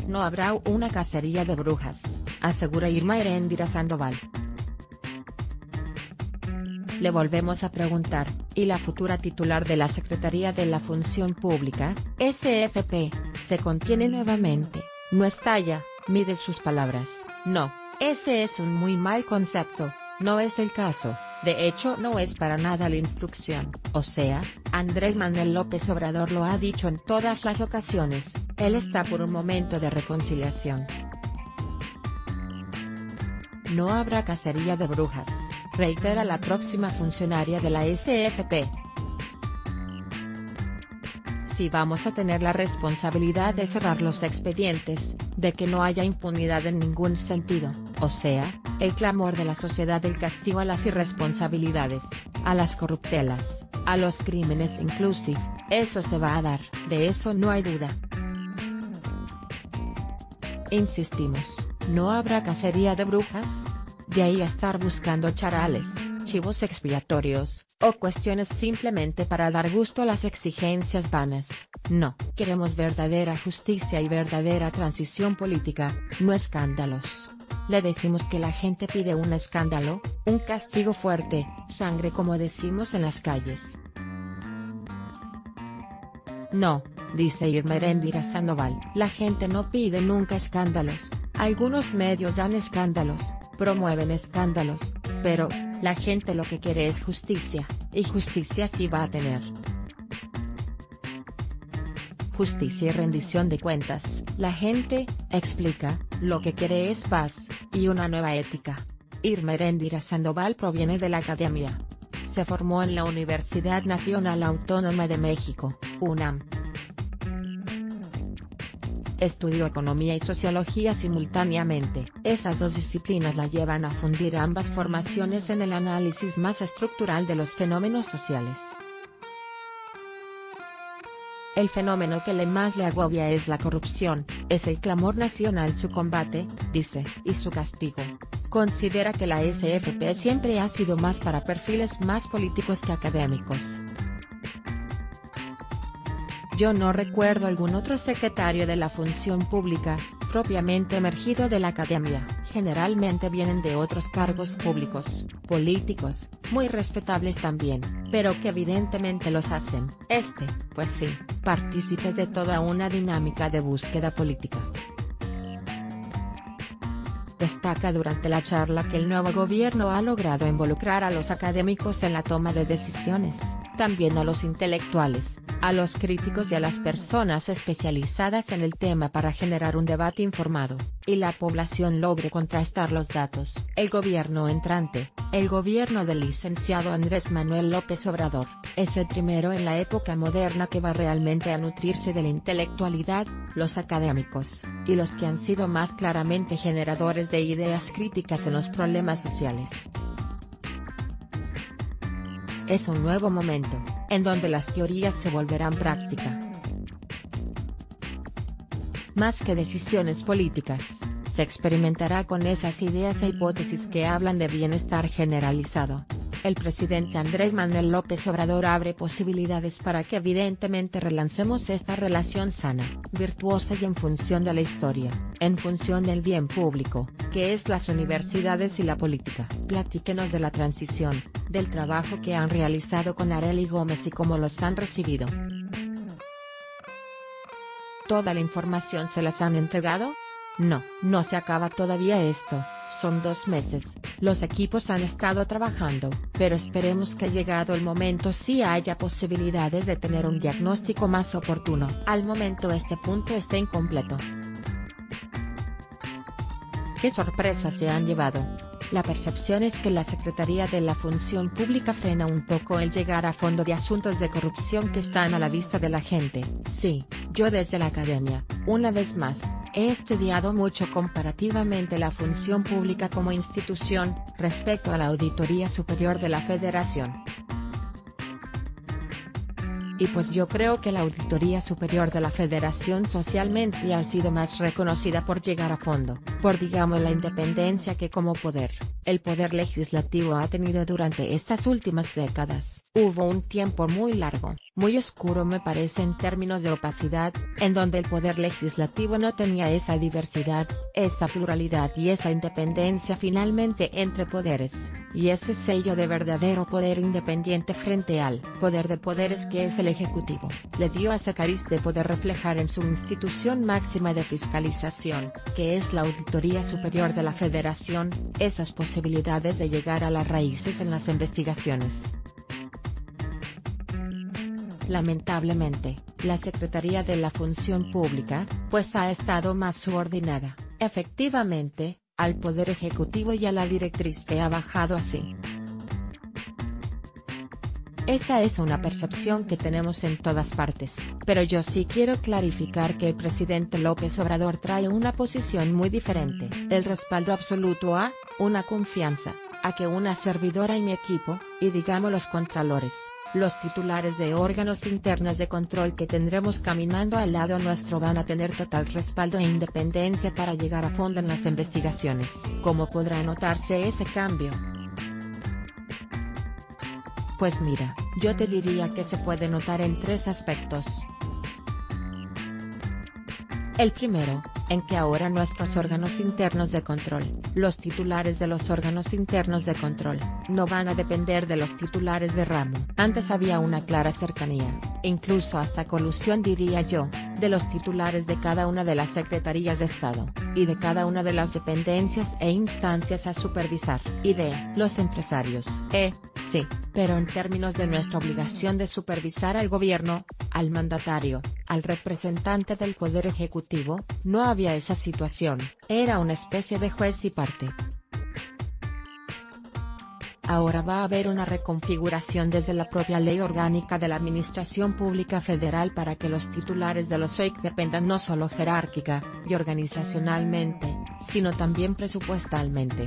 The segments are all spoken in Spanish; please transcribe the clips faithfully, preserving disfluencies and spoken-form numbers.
No habrá una cacería de brujas, asegura Irma Eréndira Sandoval. Le volvemos a preguntar, ¿y la futura titular de la Secretaría de la Función Pública, S F P, se contiene nuevamente, no estalla, mide sus palabras? No, ese es un muy mal concepto, no es el caso, de hecho no es para nada la instrucción, o sea, Andrés Manuel López Obrador lo ha dicho en todas las ocasiones, él está por un momento de reconciliación. No habrá cacería de brujas, reitera la próxima funcionaria de la S F P. Si vamos a tener la responsabilidad de cerrar los expedientes, de que no haya impunidad en ningún sentido, o sea, el clamor de la sociedad del castigo a las irresponsabilidades, a las corruptelas, a los crímenes inclusive, eso se va a dar, de eso no hay duda. Insistimos, ¿no habrá cacería de brujas? De ahí a estar buscando charales, chivos expiatorios, o cuestiones simplemente para dar gusto a las exigencias vanas. No, queremos verdadera justicia y verdadera transición política, no escándalos. Le decimos que la gente pide un escándalo, un castigo fuerte, sangre como decimos en las calles. No, dice Irma Eréndira Sandoval, la gente no pide nunca escándalos, algunos medios dan escándalos, promueven escándalos, pero, la gente lo que quiere es justicia, y justicia sí va a tener. Justicia y rendición de cuentas, la gente, explica, lo que quiere es paz, y una nueva ética. Irma Eréndira Sandoval proviene de la academia. Se formó en la Universidad Nacional Autónoma de México, UNAM. Estudió economía y sociología simultáneamente. Esas dos disciplinas la llevan a fundir ambas formaciones en el análisis más estructural de los fenómenos sociales. El fenómeno que le más le agobia es la corrupción, es el clamor nacional su combate, dice, y su castigo. Considera que la S F P siempre ha sido más para perfiles más políticos que académicos. Yo no recuerdo algún otro secretario de la función pública, propiamente emergido de la academia, generalmente vienen de otros cargos públicos, políticos, muy respetables también, pero que evidentemente los hacen, este, pues sí, partícipes de toda una dinámica de búsqueda política. Destaca durante la charla que el nuevo gobierno ha logrado involucrar a los académicos en la toma de decisiones, también a los intelectuales, a los críticos y a las personas especializadas en el tema para generar un debate informado, y la población logre contrastar los datos. El gobierno entrante, el gobierno del licenciado Andrés Manuel López Obrador, es el primero en la época moderna que va realmente a nutrirse de la intelectualidad, los académicos, y los que han sido más claramente generadores de ideas críticas en los problemas sociales. Es un nuevo momento, en donde las teorías se volverán práctica. Más que decisiones políticas, se experimentará con esas ideas e hipótesis que hablan de bienestar generalizado. El presidente Andrés Manuel López Obrador abre posibilidades para que evidentemente relancemos esta relación sana, virtuosa y en función de la historia, en función del bien público, que es las universidades y la política. Platíquenos de la transición, del trabajo que han realizado con Arely Gómez y cómo los han recibido. ¿Toda la información se las han entregado? No, no se acaba todavía esto. Son dos meses, los equipos han estado trabajando, pero esperemos que llegado el momento sí haya posibilidades de tener un diagnóstico más oportuno. Al momento este punto está incompleto. ¿Qué sorpresas se han llevado? La percepción es que la Secretaría de la Función Pública frena un poco el llegar a fondo de asuntos de corrupción que están a la vista de la gente. Sí, yo desde la academia, una vez más, he estudiado mucho comparativamente la función pública como institución, respecto a la Auditoría Superior de la Federación. Y pues yo creo que la Auditoría Superior de la Federación socialmente ha sido más reconocida por llegar a fondo, por digamos la independencia que como poder, el poder legislativo ha tenido durante estas últimas décadas. Hubo un tiempo muy largo, muy oscuro me parece en términos de opacidad, en donde el poder legislativo no tenía esa diversidad, esa pluralidad y esa independencia finalmente entre poderes, y ese sello de verdadero poder independiente frente al poder de poderes que es el Ejecutivo, le dio a ese cariz de poder reflejar en su institución máxima de fiscalización, que es la Auditoría Superior de la Federación, esas posibilidades de llegar a las raíces en las investigaciones. Lamentablemente, la Secretaría de la Función Pública, pues ha estado más subordinada, efectivamente, al Poder Ejecutivo y a la directriz que ha bajado así. Esa es una percepción que tenemos en todas partes, pero yo sí quiero clarificar que el presidente López Obrador trae una posición muy diferente, el respaldo absoluto a, una confianza, a que una servidora y mi equipo, y digamos los contralores, los titulares de órganos internos de control que tendremos caminando al lado nuestro van a tener total respaldo e independencia para llegar a fondo en las investigaciones. ¿Cómo podrá notarse ese cambio? Pues mira, yo te diría que se puede notar en tres aspectos. El primero, en que ahora nuestros órganos internos de control, los titulares de los órganos internos de control, no van a depender de los titulares de ramo. Antes había una clara cercanía, incluso hasta colusión diría yo, de los titulares de cada una de las secretarías de Estado, y de cada una de las dependencias e instancias a supervisar, y de los empresarios. Eh, sí, pero en términos de nuestra obligación de supervisar al gobierno, al mandatario, al representante del Poder Ejecutivo, no había esa situación, era una especie de juez y parte. Ahora va a haber una reconfiguración desde la propia Ley Orgánica de la Administración Pública Federal para que los titulares de los O I C dependan no solo jerárquica y organizacionalmente, sino también presupuestalmente.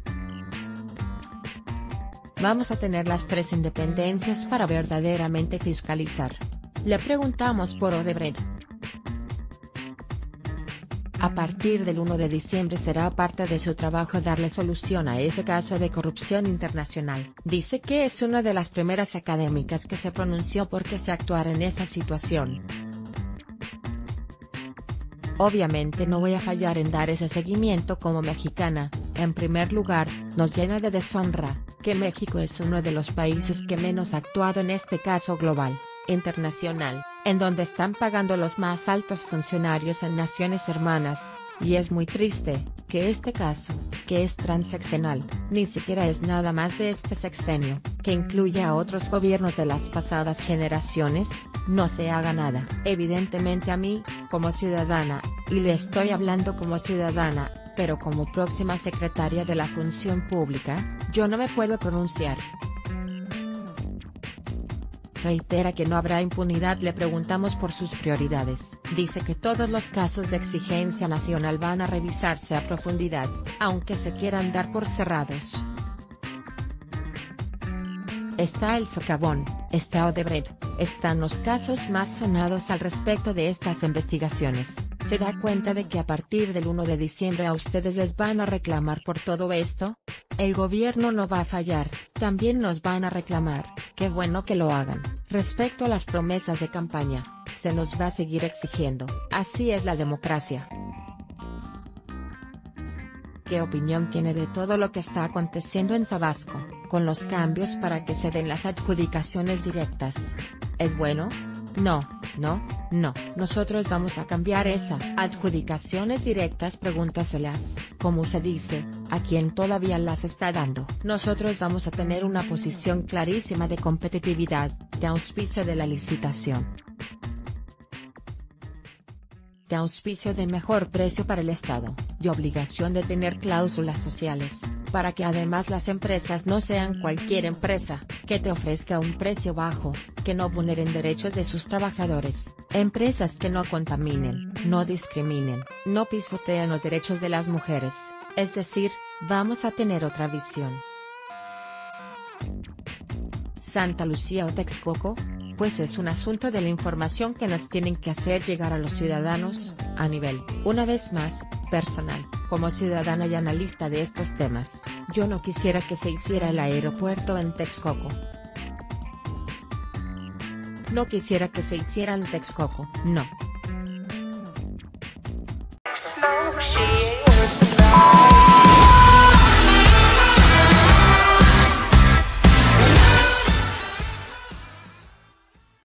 Vamos a tener las tres independencias para verdaderamente fiscalizar. Le preguntamos por Odebrecht. A partir del uno de diciembre será parte de su trabajo darle solución a ese caso de corrupción internacional. Dice que es una de las primeras académicas que se pronunció porque se actuara en esta situación. Obviamente no voy a fallar en dar ese seguimiento como mexicana. En primer lugar, nos llena de deshonra, que México es uno de los países que menos ha actuado en este caso global, internacional, en donde están pagando los más altos funcionarios en naciones hermanas, y es muy triste, que este caso, que es transeccional, ni siquiera es nada más de este sexenio, que incluye a otros gobiernos de las pasadas generaciones, no se haga nada. Evidentemente a mí, como ciudadana, y le estoy hablando como ciudadana, pero como próxima secretaria de la Función Pública, yo no me puedo pronunciar. Reitera que no habrá impunidad. Le preguntamos por sus prioridades. Dice que todos los casos de exigencia nacional van a revisarse a profundidad, aunque se quieran dar por cerrados. Está el socavón, está Odebrecht, están los casos más sonados al respecto de estas investigaciones. ¿Se da cuenta de que a partir del uno de diciembre a ustedes les van a reclamar por todo esto? El gobierno no va a fallar, también nos van a reclamar, qué bueno que lo hagan. Respecto a las promesas de campaña, se nos va a seguir exigiendo, así es la democracia. ¿Qué opinión tiene de todo lo que está aconteciendo en Tabasco, con los cambios para que se den las adjudicaciones directas? ¿Es bueno? No, no, no. Nosotros vamos a cambiar esa adjudicaciones directas, pregúntaselas, como se dice, a quien todavía las está dando. Nosotros vamos a tener una posición clarísima de competitividad, de auspicio de la licitación, de auspicio de mejor precio para el Estado, y obligación de tener cláusulas sociales, para que además las empresas no sean cualquier empresa, que te ofrezca un precio bajo, que no vulneren derechos de sus trabajadores, empresas que no contaminen, no discriminen, no pisoteen los derechos de las mujeres, es decir, vamos a tener otra visión. Santa Lucía o Texcoco, pues es un asunto de la información que nos tienen que hacer llegar a los ciudadanos, a nivel, una vez más, personal. Como ciudadana y analista de estos temas, yo no quisiera que se hiciera el aeropuerto en Texcoco. No quisiera que se hiciera en Texcoco, no.